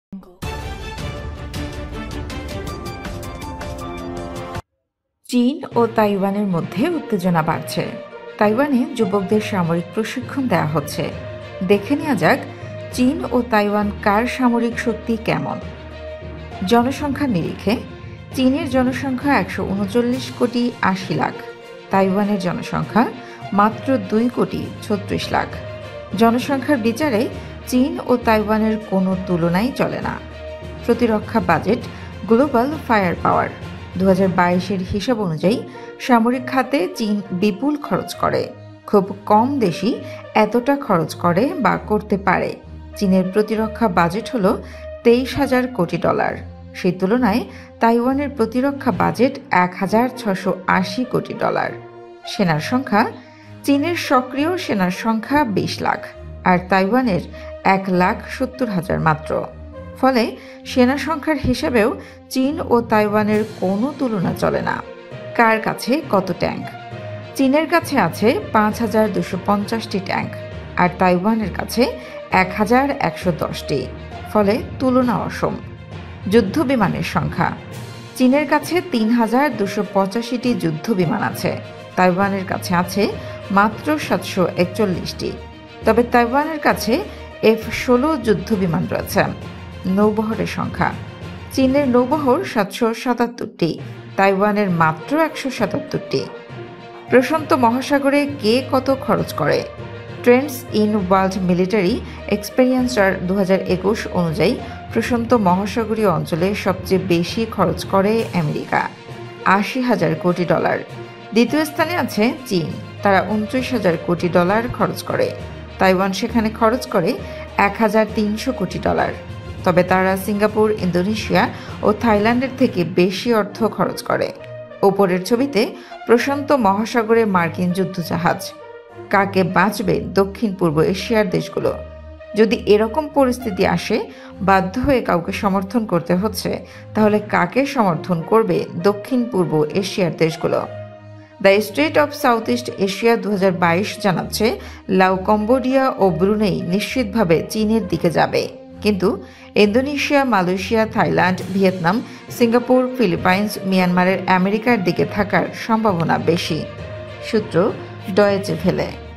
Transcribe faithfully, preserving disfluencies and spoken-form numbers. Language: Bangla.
চীন ও তাইওয়ানের মধ্যে উত্তেজনা বাড়ছে। তাইওয়ানে যুবকদের সামরিক প্রশিক্ষণ দেওয়া হচ্ছে। দেখে নেওয়া যাক চীন ও তাইওয়ান কার সামরিক শক্তি কেমন। জনসংখ্যার নিরিখে চীনের জনসংখ্যা একশো উনচল্লিশ কোটি আশি লাখ, তাইওয়ানের জনসংখ্যা মাত্র দুই কোটি ছত্রিশ লাখ। জনসংখ্যার বিচারে চীন ও তাইওয়ানের কোনো তুলনাই চলে না। প্রতিরক্ষা বাজেট গ্লোবাল ফায়ার পাওয়ার দু হাজার বাইশের হিসাব অনুযায়ী সামরিক খাতে চীন বিপুল খরচ করে। খুব কম দেশই এতটা খরচ করে বা করতে পারে। চীনের প্রতিরক্ষা বাজেট হল তেইশ হাজার কোটি ডলার। সেই তুলনায় তাইওয়ানের প্রতিরক্ষা বাজেট এক হাজার ছশো আশি কোটি ডলার। সেনার সংখ্যা চীনের সক্রিয় সেনার সংখ্যা বিশ লাখ আর তাইওয়ানের এক লাখ সত্তর হাজার মাত্র। ফলে সেনা সংখ্যার হিসেবেও চীন ও তাইওয়ানের কোনো তুলনা চলে না। কার কাছে কত ট্যাঙ্ক? চীনের কাছে আছে পাঁচ হাজার দুশো পঞ্চাশটি ট্যাঙ্ক আর তাইওয়ানের কাছে এক হাজার একশো দশটি। ফলে তুলনা অসম। যুদ্ধ বিমানের সংখ্যা চীনের কাছে তিন হাজার দুশো পঁচাশিটি যুদ্ধ বিমান আছে, তাইওয়ানের কাছে আছে মাত্র সাতশো একচল্লিশটি। তবে তাইওয়ানের কাছে এফ ষোলো যুদ্ধ বিমান রয়েছে। নৌবহরের সংখ্যা চীনের নৌবহর সাতশো সাতাত্তরটি, তাইওয়ানের মাত্র একশো সাতাত্তরটি। প্রশান্ত মহাসাগরে কে কত খরচ করে? Trends in world military expenditure দু হাজার একুশ অনুযায়ী প্রশান্ত মহাসাগরীয় অঞ্চলে সবচেয়ে বেশি খরচ করে আমেরিকা, আশি হাজার কোটি ডলার। দ্বিতীয় স্থানে আছে চীন, তারা উনত্রিশ হাজার কোটি ডলার খরচ করে। তাইওয়ান সেখানে খরচ করে এক হাজার তিনশো কোটি ডলার। তবে তারা সিঙ্গাপুর, ইন্দোনেশিয়া ও থাইল্যান্ডের থেকে বেশি অর্থ খরচ করে। ওপরের ছবিতে প্রশান্ত মহাসাগরে মার্কিন যুদ্ধজাহাজ। কাকে বাঁচবে দক্ষিণ পূর্ব এশিয়ার দেশগুলো? যদি এরকম পরিস্থিতি আসে, বাধ্য হয়ে কাউকে সমর্থন করতে হচ্ছে, তাহলে কাকে সমর্থন করবে দক্ষিণ পূর্ব এশিয়ার দেশগুলো? The state of south east Asia দু হাজার বাইশ জানাচ্ছে লাও, কম্বোডিয়া ও ব্রুনেই নিশ্চিতভাবে চীনের দিকে যাবে, কিন্তু Indonesia, Malaysia, Thailand, Vietnam, Singapore, Philippines, মিয়ানমারের আমেরিকার দিকে থাকার সম্ভাবনা বেশি। সূত্র ডয়েচে ভেলে।